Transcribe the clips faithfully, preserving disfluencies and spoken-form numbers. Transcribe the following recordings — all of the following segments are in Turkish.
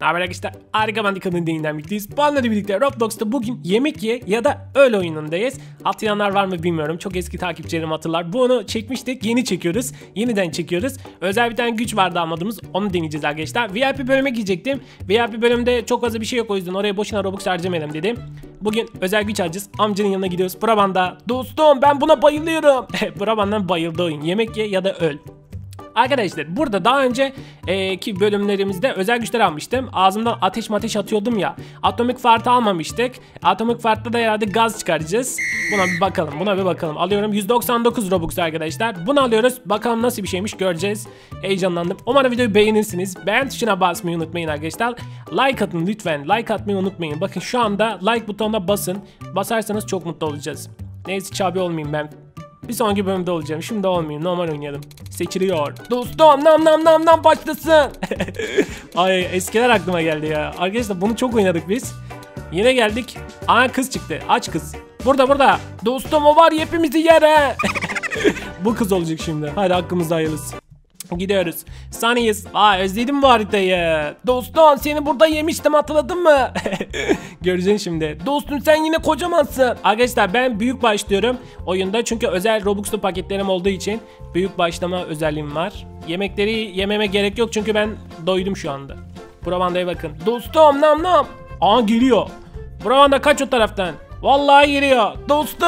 Haber arkadaşlar, harika bandikanın değinden birlikteyiz. Bunlarla birlikte Roblox'ta bugün yemek ye ya da öl oyunundayız. Hatırlayanlar var mı bilmiyorum, çok eski takipçilerim hatırlar. Bunu çekmiştik, yeni çekiyoruz, yeniden çekiyoruz. Özel bir tane güç vardı almadığımız, onu deneyeceğiz arkadaşlar. V I P bölüme gidecektim. V I P bölümde çok fazla bir şey yok, o yüzden oraya boşuna Robux harcamayalım dedim. Bugün özel güç alacağız, amcanın yanına gidiyoruz. Brabant'ta. Dostum ben buna bayılıyorum. Brabant'tan bayıldı oyun, yemek ye ya da öl. Arkadaşlar burada daha önce e, ki bölümlerimizde özel güçler almıştım. Ağzımdan ateş mateş atıyordum ya. Atomik fartı almamıştık. Atomik fartta da herhalde gaz çıkaracağız. Buna bir bakalım. Buna bir bakalım. Alıyorum yüz doksan dokuz Robux arkadaşlar. Bunu alıyoruz. Bakalım nasıl bir şeymiş, göreceğiz. Heyecanlandım. Umarım videoyu beğenirsiniz. Beğen tuşuna basmayı unutmayın arkadaşlar. Like atın lütfen. Like atmayı unutmayın. Bakın şu anda like butonuna basın. Basarsanız çok mutlu olacağız. Neyse çabi olmayayım ben. Bir sonraki bölümde olacağım. Şimdi olmayayım. Normal oynayalım. Seçiliyor. Dostum nam nam nam nam başlasın. Ay eskiler aklıma geldi ya. Arkadaşlar bunu çok oynadık biz. Yine geldik. Aa kız çıktı. Aç kız. Burada burada. Dostum o var ya, hepimizi yere. Bu kız olacak şimdi. Hadi hakkımızda hayırlısı. Gidiyoruz. Sunny'yiz. Aa özledim bu haritayı. Dostum seni burada yemiştim, hatırladın mı? Göreceksin şimdi. Dostum sen yine kocamansın. Arkadaşlar ben büyük başlıyorum oyunda, çünkü özel Robux'lu paketlerim olduğu için büyük başlama özelliğim var. Yemekleri yememe gerek yok çünkü ben doydum şu anda. Brabant'a bakın. Dostum nam nam. Aa geliyor. Brabant'a kaç o taraftan. Vallahi geliyor. Dostum.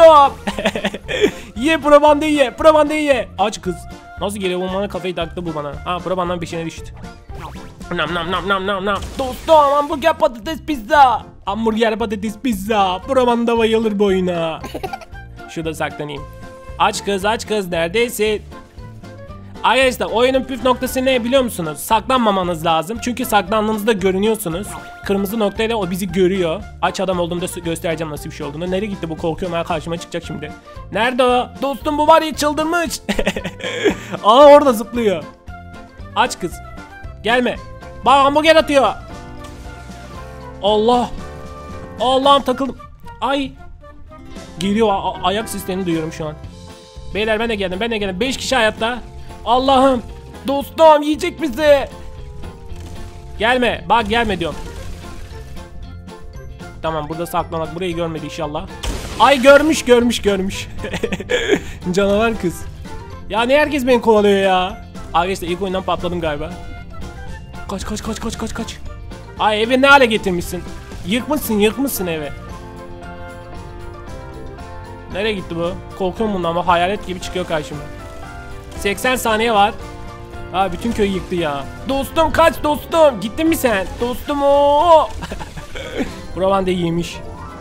Ye Brabant'ı ye. Brabant'ı ye. Aç kız. Nasıl geliyor bu bana, kafayı taktı bu bana. Ha Brabant'dan peşine düştü. Nam nam nam nam nam nam. Dostum hamburger patates pizza. Hamburger patates pizza. Brabant'da bayılır bu oyuna. Şurada saklanayım. Aç kız aç kız, neredesin? Arkadaşlar oyunun püf noktası ne biliyor musunuz? Saklanmamanız lazım. Çünkü saklandığınızda görünüyorsunuz. Kırmızı noktayla o bizi görüyor. Aç adam olduğumda göstereceğim nasıl bir şey olduğunu. Nereye gitti bu, korkuyorum ya, karşıma çıkacak şimdi. Nerede o? Dostum bu var ya, çıldırmış. Aa orada zıplıyor. Aç kız. Gelme. Bak hamburger atıyor. Allah. Allah'ım takıldım. Ay. Geliyor, ayak seslerini duyuyorum şu an. Beyler ben de geldim ben de geldim. beş kişi hayatta. Allah'ım. Dostum yiyecek bizi. Gelme. Bak gelme diyorum. Tamam burada saklamak, burayı görmedi inşallah. Ay görmüş görmüş görmüş. Canavar kız. Ya ne herkes beni kovalıyor ya. Arkadaşlar ilk oyundan patladım galiba. Kaç kaç kaç kaç kaç kaç. Ay evi ne hale getirmişsin. Yıkmışsın yıkmışsın evi. Nereye gitti bu? Korkuyorum bundan ama hayalet gibi çıkıyor karşıma. seksen saniye var. Ha bütün köyü yıktı ya. Dostum kaç dostum. Gittin mi sen? Dostum o. Brabant'ı yemiş.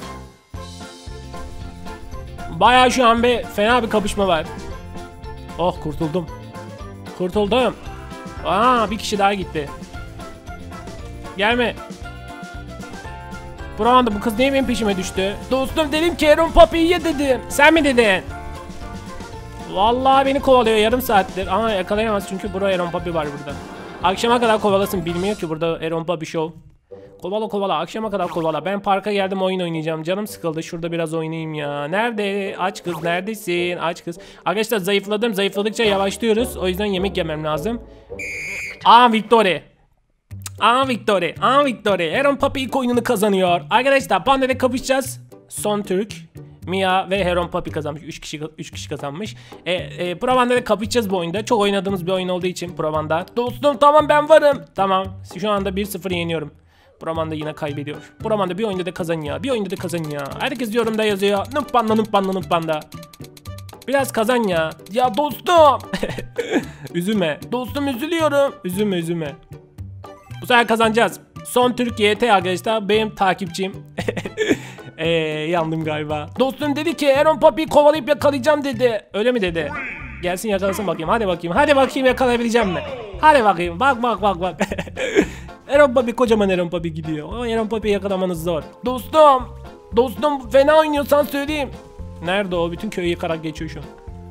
Bayağı şu an bir fena bir kapışma var. Oh kurtuldum. Kurtuldum. Aa bir kişi daha gitti. Gelme. Brabant'ta bu kız niye benim peşime düştü? Dostum dedim ki Aaron Papi'yi ye dedim. Sen mi dedin? Vallahi beni kovalıyor yarım saattir. Ama yakalayamaz çünkü buraya Aaron Papi var burada. Akşama kadar kovalasın, bilmiyor ki burada Aaron Papi show. Kovala kovala akşama kadar kovala. Ben parka geldim, oyun oynayacağım. Canım sıkıldı, şurada biraz oynayayım ya. Nerede? Aç kız neredesin? Aç kız. Arkadaşlar zayıfladım. Zayıfladıkça yavaşlıyoruz. O yüzden yemek yemem lazım. Aa Victory. Aa Victory. Aa Victory. Aaron Papi ilk oyununu kazanıyor. Arkadaşlar Pander'e kapışacağız. Son Türk. Mia ve Aaron Papi kazanmış. üç kişi üç kişi kazanmış. E, e, Brabant'ta kapışacağız bu oyunda. Çok oynadığımız bir oyun olduğu için Brabant'ta. Dostum tamam ben varım. Tamam. Şu anda bir sıfır yeniyorum. Brabant'ta yine kaybediyor. Brabant'ta bir oyunda da kazan ya. Bir oyunda da kazan ya. Herkes yorumda yazıyor. Numpanda numpanda numpanda. Biraz kazan ya. Ya dostum. Üzülme. Dostum üzülüyorum. Üzülme üzülme. Bu sefer kazanacağız. Son Türk Y T arkadaşlar. Benim takipçim. Eee yandım galiba. Dostum dedi ki Aaron Papi'yi kovalayıp yakalayacağım dedi. Öyle mi dedi? Gelsin yakalasın bakayım. Hadi bakayım. Hadi bakayım yakalayabileceğim mi? Hadi bakayım. Bak bak bak bak. Aaron Papi, kocaman Aaron Papi gidiyor. O Aaron Papi'yi yakalamanız zor. Dostum. Dostum fena oynuyorsan söyleyeyim. Nerede o? Bütün köyü yıkarak geçiyor şu an.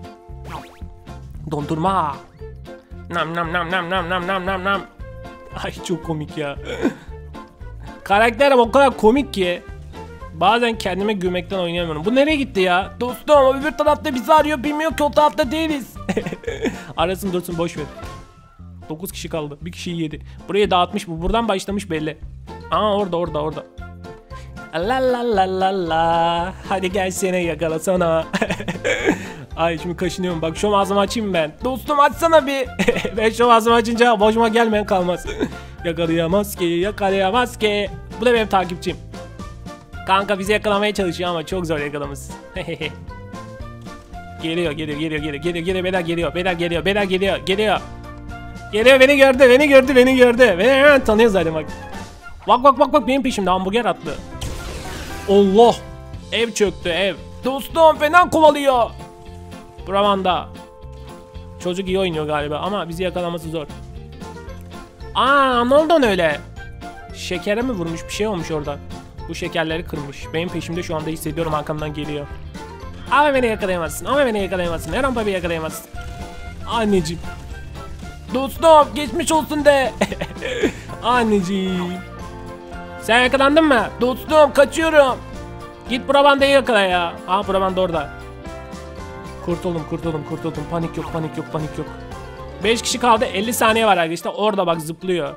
Dondurma. Nam nam nam nam nam nam nam nam nam. Ay çok komik ya. Karakterim o kadar komik ki bazen kendime gülmekten oynayamıyorum. Bu nereye gitti ya? Dostum öbür tarafta bizi arıyor, bilmiyor ki o tarafta değiliz. Arasın dursun boş ver. dokuz kişi kaldı. Bir kişiyi yedi. Burayı dağıtmış bu. Buradan başlamış belli. Aa orada orada orada. La la la la la. Hadi gel seni yakalasana. Ay şimdi kaşınıyorum. Bak şu ağzımı açayım ben. Dostum açsana bir. Ben şu ağzımı açınca boşuma gelmeyen kalmaz. Yakalayamaz ki, yakalayamaz ki. Bu da benim takipçim. Kanka bizi yakalamaya çalışıyor ama çok zor yakalaması. Geliyor, geliyor, geliyor, geliyor, geliyor, geliyor, beyler geliyor, beyler geliyor, beyler geliyor, geliyor. Geliyor, beni gördü, beni gördü, beni gördü. Beni hemen tanıyor zaten bak. Bak bak bak bak benim peşimde hamburger attı. Allah! Ev çöktü ev. Dostum fena kovalıyor. Bravanda. Çocuk iyi oynuyor galiba ama bizi yakalaması zor. Aa ne oldu öyle? Şekere mi vurmuş, bir şey olmuş orada. Bu şekerleri kırmış. Benim peşimde şu anda hissediyorum, arkamdan geliyor. Ama beni yakalayamazsın, ama beni yakalayamazsın. Eren Papi yakalayamazsın. Anneciğim. Dostum geçmiş olsun de. Anneciğim. Sen yakalandın mı? Dostum kaçıyorum. Git Bravanda'yı yakala ya. Aa Bravanda orada. Kurtuldum kurtuldum kurtuldum. Panik yok panik yok panik yok. beş kişi kaldı, elli saniye var arkadaşlar. Orada bak zıplıyor.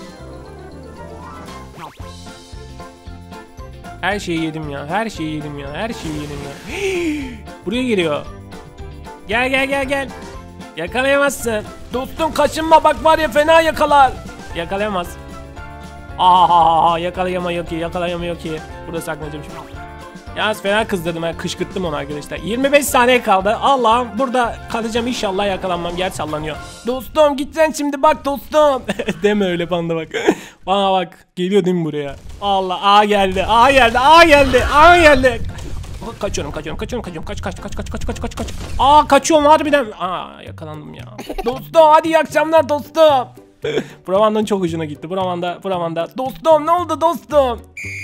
Her şeyi yedim ya. Her şeyi yedim ya. Her şeyi yedim ya. Buraya geliyor. Gel gel gel gel. Yakalayamazsın. Dostum kaçınma bak var ya fena yakalar. Yakalayamaz. Aha yakalayamıyor ki, yakalayamıyor ki. Burada saklanacağım şimdi. Yalnız fena kızdırdım, ben kışkırttım onu arkadaşlar. yirmi beş saniye kaldı. Allah'ım burada kalacağım, inşallah yakalanmam. Yer sallanıyor. Dostum gideceksin şimdi bak dostum. Deme öyle panda bak. Bana bak, geliyor değil mi buraya? Allah, A geldi, A geldi, A geldi, A geldi. Kaçıyorum, kaçıyorum, kaçıyorum, kaçıyorum. Kaç, kaç, kaç, kaç, kaç, kaç, kaç, kaç. Aa kaçıyorum harbiden. Aa yakalandım ya. Dostum hadi iyi akşamlar dostum. Bravanda'nın çok ucuna gitti. Bravanda, Bravanda. Dostum ne oldu dostum?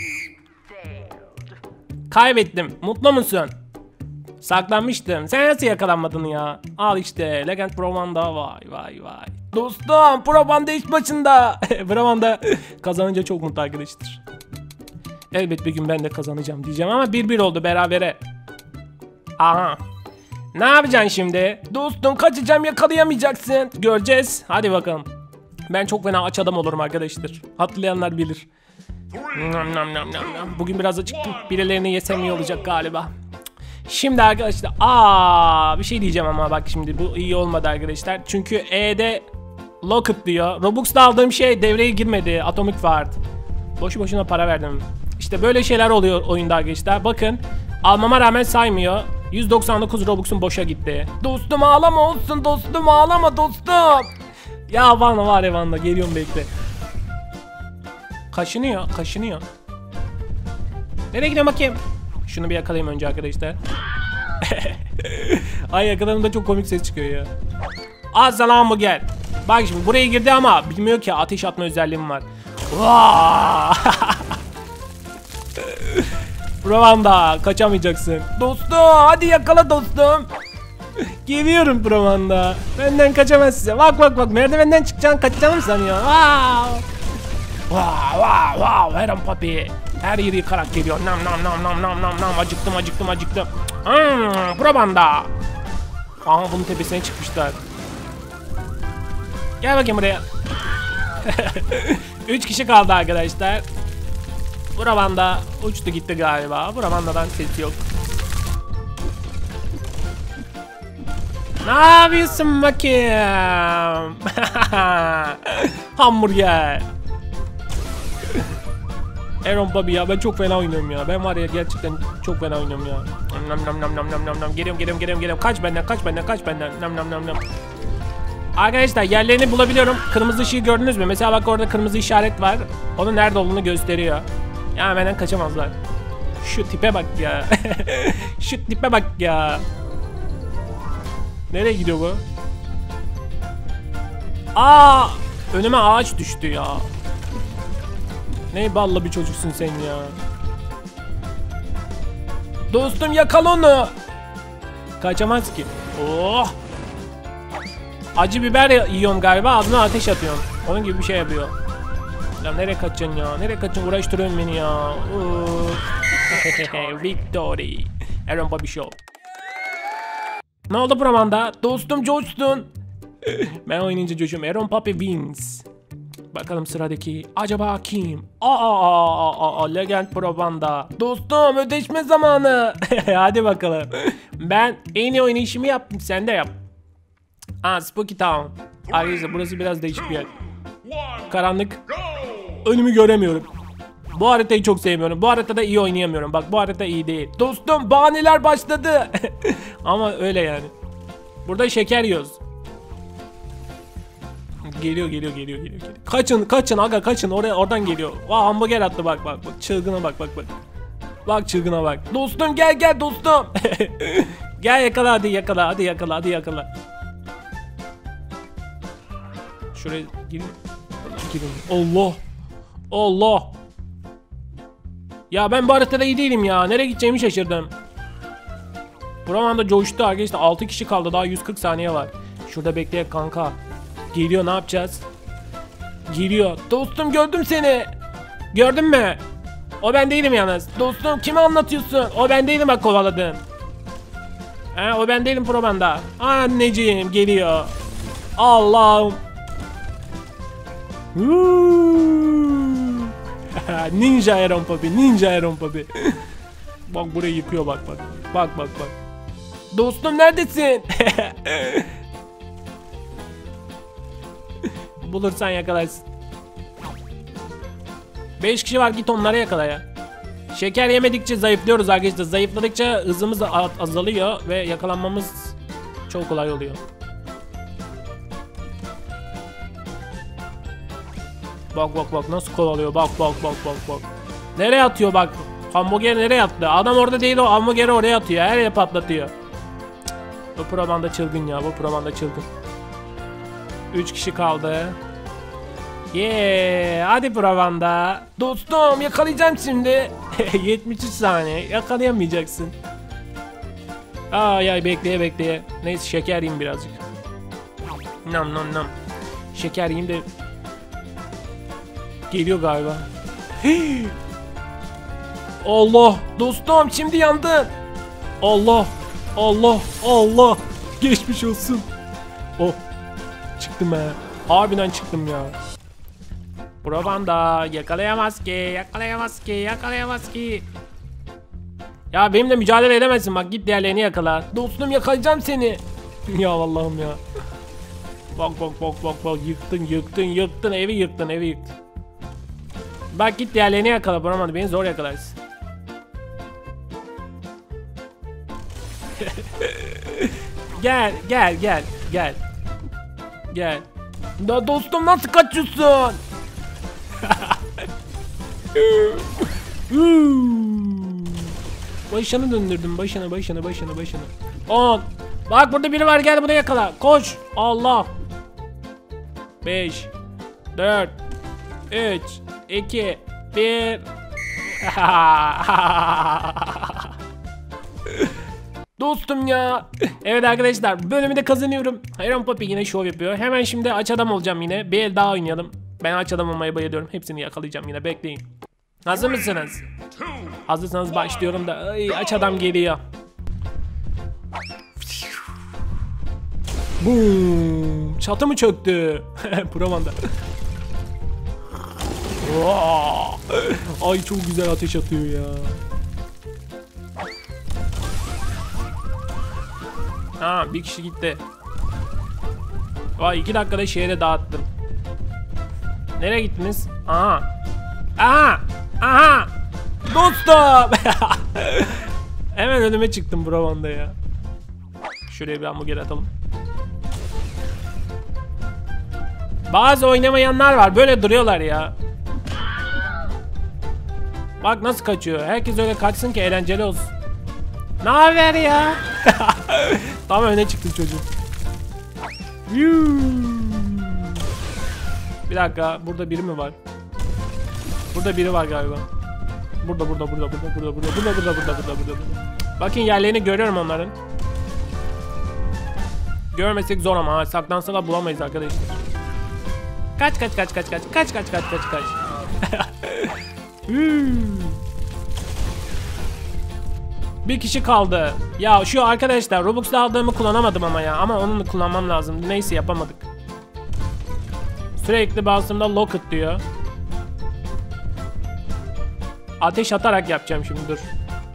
Kaybettim. Mutlu musun? Saklanmıştım. Sen nasıl yakalanmadın ya? Al işte. Legend Bravanda. Vay vay vay. Dostum Bravanda iş başında. Bravanda kazanınca çok mutlu arkadaştır. Elbet bir gün ben de kazanacağım diyeceğim ama bir bir oldu berabere. Aha. Ne yapacaksın şimdi? Dostum kaçacağım, yakalayamayacaksın. Göreceğiz. Hadi bakalım. Ben çok fena aç adam olurum arkadaşlar. Hatırlayanlar bilir. Nam nam nam nam nam. Bugün biraz acıktım. Birilerini yesem iyi olacak galiba. Şimdi arkadaşlar aa bir şey diyeceğim ama bak şimdi bu iyi olmadı arkadaşlar. Çünkü E'de Locket diyor. Robux'ta aldığım şey devreye girmedi. Atomic Ward. Boşu boşuna para verdim. İşte böyle şeyler oluyor oyunda arkadaşlar. Bakın almama rağmen saymıyor. yüz doksan dokuz Robux'un boşa gitti. Dostum ağlama olsun, dostum ağlama dostum. Ya Vanna var ya Vanna, geliyorum bekle. Kaşınıyor, kaşınıyor. Nereye gidiyorum bakayım? Şunu bir yakalayayım önce arkadaşlar. Ay yakaladığımda çok komik ses çıkıyor ya. Al sana hamburger. Bak şimdi buraya girdi ama bilmiyor ki ateş atma özelliğim var. Bravanda kaçamayacaksın. Dostum hadi yakala dostum. Geliyorum Bravanda. Benden kaçamazsın. Bak bak bak merdivenden çıkacaksın, kaçacağını mı sanıyor? Wow. Wow wow wow Eren Papi. Her yeri yıkarak geliyor. Nam nam nam nam nam nam nam. Acıktım acıktım acıktım. Hmm, Bravanda. Aha bunun tepesine çıkmışlar. Gel bakayım buraya. Üç kişi kaldı arkadaşlar. Bravanda uçtu gitti galiba. Bravanda'dan ses yok. Ne yapıyorsun bakayım? Hamburger. Eren Papi ya ben çok fena oynuyorum ya. Ben var ya gerçekten çok fena oynuyorum ya. Nam nam nam nam nam nam nam. Geliyorum geliyorum geliyorum geliyorum. Kaç benden kaç benden kaç benden. Nam nam nam nam. Arkadaşlar yerlerini bulabiliyorum. Kırmızı ışığı gördünüz mü? Mesela bak orada kırmızı işaret var. Onun nerede olduğunu gösteriyor. Ya benden kaçamazlar. Şu tipe bak ya. Şu tipe bak ya. Nereye gidiyor bu? Aa, önüme ağaç düştü ya. Ne ballı bir çocuksun sen ya. Dostum yakal onu. Kaçamaz ki. Oh. Acı biber yiyorum galiba, ağzına ateş atıyorum. Onun gibi bir şey yapıyor. Ya nereye kaçacaksın ya? Nereye kaçacaksın? Uğraştırıyorsun beni ya. Victory. Eren Papi Show. Ne oldu Bravanda? Dostum coştun. Ben oynayınca coşuyorum. Eren Papi wins. Bakalım sıradaki acaba kim? Aa, aa, aa, aa Legend Probanda. Dostum ödeşme zamanı. Hadi bakalım. Ben en iyi oynayışımı yaptım, sen de yap. Aa, Spooky Town. Arkadaşlar burası biraz değişik bir yer. Karanlık. Önümü göremiyorum. Bu haritayı çok sevmiyorum. Bu haritada iyi oynayamıyorum. Bak bu harita iyi değil. Dostum bahaneler başladı. Ama öyle yani. Burada şeker yiyoruz. Geliyor geliyor geliyor geliyor. Kaçın kaçın aga kaçın, oraya oradan geliyor. Aa, hamburger attı bak bak bak. Çılgına bak bak bak. Bak çılgına bak. Dostum gel gel dostum. Gel yakala hadi yakala hadi yakala hadi yakala. Şuraya girin. Girin. Allah. Allah. Ya ben bu haritada iyi değilim ya. Nereye gideceğimi şaşırdım. Buramanda coştu arkadaşlar. altı kişi kaldı. Daha yüz kırk saniye var. Şurada bekleyek kanka. Geliyor, ne yapacağız? Geliyor. Dostum gördüm seni. Gördün mü? O ben değilim yalnız. Dostum kime anlatıyorsun? O ben değilim bak kovaladın. He, o ben değilim Probanda. Anneciğim geliyor. Allah'ım. Ninja Iron Puppy, Ninja Iron Puppy. Bak burayı yıkıyor bak bak. Bak bak bak. Dostum neredesin? Bulursan yakalarsın. beş kişi var, git onları yakala ya. Şeker yemedikçe zayıflıyoruz arkadaşlar. Zayıfladıkça hızımız azalıyor ve yakalanmamız çok kolay oluyor. Bak bak bak nasıl kovalıyor, bak bak bak bak bak. Nereye atıyor bak. Hamburger nereye attı? Adam orada değil, o hamburgeri oraya atıyor. Her yere patlatıyor. Cık. Bu Probanda çılgın ya, bu Probanda çılgın. üç kişi kaldı. Yeah, hadi Probanda. Dostum yakalayacağım şimdi. yetmiş üç saniye yakalayamayacaksın. Ay ay bekleye bekleye. Neyse şeker yiyeyim birazcık. Nam nam nam. Şeker yiyeyim de. Geliyor galiba. Allah dostum şimdi yandın. Allah Allah Allah. Geçmiş olsun. Oh. Çıktım ha. Harbiden çıktım ya. Probanda yakalayamaz ki, yakalayamaz ki, yakalayamaz ki. Ya benimle mücadele edemezsin, bak git diğerlerini yakala. Dostum yakalayacağım seni. Ya Allah'ım ya. Bak bak bak bak bak, yıktın yıktın yıktın evi yıktın evi yıktın. Bak git diğerlerini yakala Probanda, beni zor yakalarsın. Gel gel gel gel. Gel. Da dostum nasıl kaçıyorsun? Başını döndürdüm, başını başını başını başını. on. Bak burada biri var, gel bunu yakala. Koş. Allah. beş dört üç iki bir. Dostum ya. Evet arkadaşlar, bölümü de kazanıyorum. Iron Puppy yine şov yapıyor. Hemen şimdi aç adam olacağım yine. Bir el daha oynayalım. Ben aç adam olmaya bayılıyorum. Hepsini yakalayacağım yine, bekleyin. Hazır mısınız? Hazırsanız başlıyorum da. Ay, aç adam geliyor. Boom. Çatı mı çöktü? Probanda. Ay çok güzel ateş atıyor ya. Ha, bir kişi gitti. Vay, iki dakikada şehre dağıttım. Nereye gittiniz? Aha. Aha. Aha. Dostum. Hemen önüme çıktım Probanda ya. Şuraya bir hamburger atalım. Bazı oynamayanlar var, böyle duruyorlar ya. Bak nasıl kaçıyor. Herkes öyle kaçsın ki eğlenceli olsun. Ne haber ya? Tam öne çıktı çocuk. Bir dakika, burada biri mi var? Burada biri var galiba. Burada burada burada burada burada burada burada burada burada burada burada. Bakın yerlerini görüyorum onların. Görmesek zor ama ha, saklansalar bulamayız arkadaşlar. Kaç kaç kaç kaç kaç kaç kaç kaç kaç kaç. Bir kişi kaldı. Ya şu arkadaşlar, Robux'ta aldığımı kullanamadım ama ya. Ama onu kullanmam lazım. Neyse yapamadık. Sürekli bastığımda lock it diyor. Ateş atarak yapacağım şimdi, dur.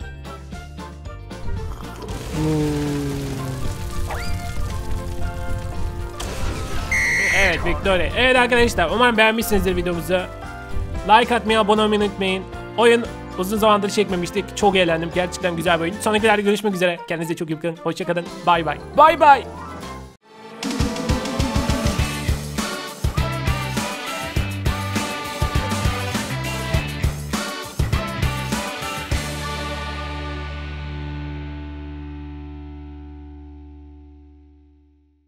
Evet, Victoria. Evet arkadaşlar, umarım beğenmişsinizdir videomuzu. Like atmayı, abone olmayı unutmayın. Oyun uzun zamandır çekmemiştik. Çok eğlendim. Gerçekten güzel bir oyun. Sonraki videoda görüşmek üzere. Kendinize çok iyi bakın. Hoşçakalın. Bay bay. Bay bay.